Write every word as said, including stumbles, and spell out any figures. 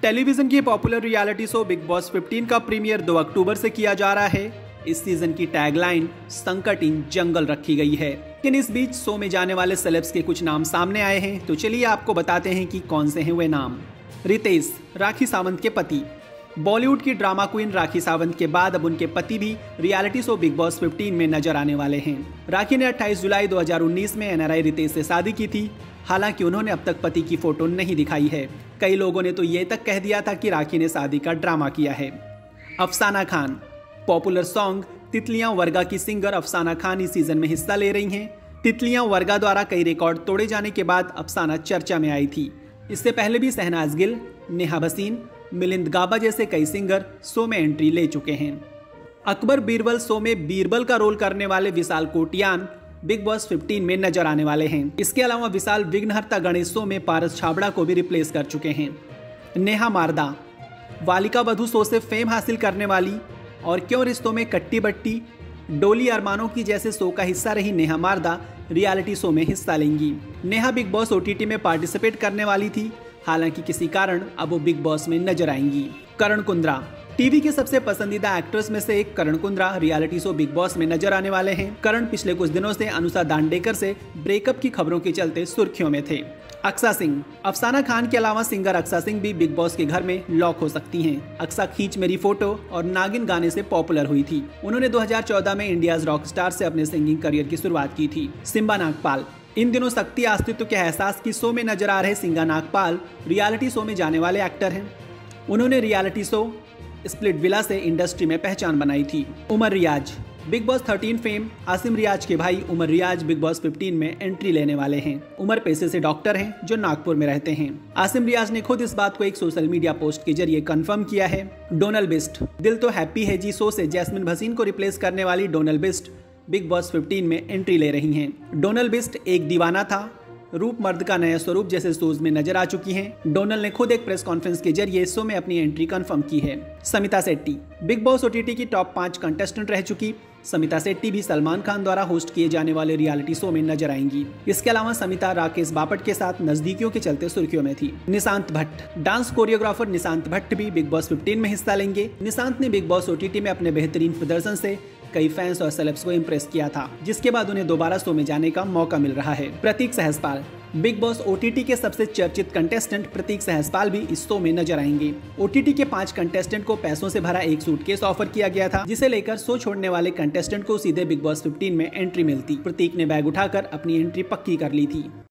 Television की popular reality show Bigg Boss पंद्रह का प्रीमियर दो अक्टूबर से किया जा रहा है। इस सीजन की टैगलाइन संकट इन जंगल रखी गई है। लेकिन इस बीच शो में जाने वाले सेलेब्स के कुछ नाम सामने आए हैं, तो चलिए आपको बताते हैं कि कौन से हैं वे नाम। रितेश, राखी सावंत के पति। बॉलीवुड की ड्रामा क्वीन राखी सावंत के बाद अब उनके पति भी रियलिटी शो बिग बॉस पंद्रह में नजर आने वाले हैं। राखी ने अट्ठाईस जुलाई दो हज़ार उन्नीस में एनआरआई रितेश से शादी की थी। हालांकि उन्होंने अब तक पति की फोटो नहीं दिखाई है। कई लोगों ने तो ये तक कह दिया था कि राखी ने शादी का ड्रामा किया है। अफसाना खान, पॉपुलर सॉन्ग तितलियां वर्गा की सिंगर अफसाना खान इस सीजन में हिस्सा ले रही हैं। तितलियां वर्गा द्वारा कई रिकॉर्ड तोड़े जाने के बाद अफसाना चर्चा में आई थी। इससे पहले भी शहनाज गिल, नेहा भसीन, मिलिंद गाबा जैसे कई सिंगर शो में एंट्री ले चुके हैं। अकबर बीरबल शो में बीरबल का रोल करने वाले विशाल कोटियान बिग बॉस पंद्रह में नजर आने वाले हैं। इसके अलावा विशाल विघ्नहर्ता गणेश शो में पारस छाबड़ा को भी रिप्लेस कर चुके हैं। नेहा मारदा, वालिका वधू शो से फेम हासिल करने वाली और क्यों रिश्तों में कट्टी बट्टी, डोली अरमानों की जैसे शो का हिस्सा रही नेहा मारदा रियलिटी शो में हिस्सा लेंगी। नेहा बिग बॉस ओटीटी में पार्टिसिपेट करने वाली थी, हालांकि किसी कारण अब वो बिग बॉस में नजर आएंगी। करण कुंद्रा, टीवी के सबसे पसंदीदा एक्ट्रेस में से एक Karan Kundra reality show Bigg Boss में नजर आने वाले हैं। करण पिछले कुछ दिनों से अनुषा दांडेकर से ब्रेकअप की खबरों के चलते सुर्खियों में थे। अक्सा सिंह, अफसाना खान के अलावा सिंगर अक्सा सिंह भी बिग बॉस के घर में लॉक हो सकती हैं। अक्सा खींच मेरी फोटो और नागिन गाने से पॉपुलर हुई थी। उन्होंने दो हज़ार चौदह में इंडियाज रॉक स्टार से अपने सिंगिंग करियर की शुरुआत की थी। सिम्बा नागपाल, इन दिनों शक्ति अस्तित्व के एहसास की शो में नजर आ रहे सिंगा नागपाल रियलिटी शो में जाने वाले एक्टर हैं। उन्होंने रियलिटी शो स्प्लिट विला से इंडस्ट्री में पहचान बनाई थी। उमर रियाज, बिग बॉस तेरह फेम आसिम रियाज के भाई उमर रियाज बिग बॉस पंद्रह में एंट्री लेने वाले हैं। उमर पेशे से डॉक्टर हैं जो नागपुर में रहते हैं। आसिम रियाज ने खुद इस बात को एक सोशल मीडिया पोस्ट के जरिए कंफर्म किया है। डोनल बिस्ट, दिल तो हैप्पी है जी शो से जैस्मिन भसीन को रिप्लेस करने वाली डोनल बिस्ट बिग बॉस पंद्रह में एंट्री ले रही हैं। डोनल बिस्ट एक दीवाना था, रूप मर्द का नया स्वरूप जैसे शोज में नजर आ चुकी हैं। डोनल ने खुद एक प्रेस कॉन्फ्रेंस के जरिए शो में अपनी एंट्री कंफर्म की है। Shamita Shetty, Bigg Boss OTT की टॉप पांच कंटेस्टेंट रह चुकी समिता शेट्टी भी सलमान खान द्वारा होस्ट किए जाने वाले रियलिटी शो में नजर आएंगी। इसके अलावा समिता राकेश बापट के साथ नजदीकियों के चलते सुर्खियों में थी। निशांत भट्ट, डांस कोरियोग्राफर निशांत भट्ट भी बिग बॉस पंद्रह में हिस्सा लेंगे। निशांत ने बिग बॉस ओटीटी में अपने बेहतरीन प्रदर्शन से कई फैंस और सेलेब्स को इम्प्रेस किया था, जिसके बाद उन्हें दोबारा शो में जाने का मौका मिल रहा है। Pratik Sehajpal, Bigg Boss OTT के सबसे चर्चित कंटेस्टेंट प्रतीक सहसपाल भी इस शो में नजर आएंगे। ओटीटी के पांच कंटेस्टेंट को पैसों से भरा एक सूटकेस ऑफर किया गया था, जिसे लेकर शो छोड़ने वाले कंटेस्टेंट को सीधे बिग बॉस पंद्रह में एंट्री मिलती। प्रतीक ने बैग उठाकर अपनी एंट्री पक्की कर ली थी।